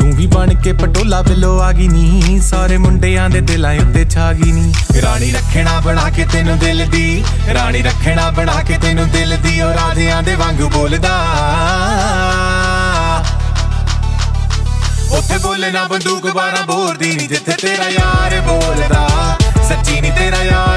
ਤੂੰ ਵੀ ਬਣ ਕੇ ਪਟੋਲਾ ਬਿੱਲੋ ਆ ਗਈ ਨੀ, ਸਾਰੇ ਮੁੰਡਿਆਂ ਦੇ ਦਿਲਾਂ ਉੱਤੇ ਛਾ ਗਈ ਨੀ। ਰਾਣੀ ਰੱਖਣਾ ਬਣਾ ਕੇ ਤੈਨੂੰ ਦਿਲ ਦੀ, ਰਾਣੀ ਰੱਖਣਾ ਬਣਾ ਕੇ ਤੈਨੂੰ ਦਿਲ ਦੀ, ਉਹ ਰਾਧਿਆਂ ਦੇ ਵਾਂਗੂ ਬੋਲਦਾ। ਉੱਥੇ ਬੋਲੇ ਨਾ ਬੰਦੂਕ 12 ਬੋਰ ਦੀ ਨੀ, ਜਿੱਥੇ ਤੇਰਾ ਯਾਰ ਬੋਲਦਾ। ਸੱਚੀ ਨੀ ਤੇਰਾ ਯਾਰ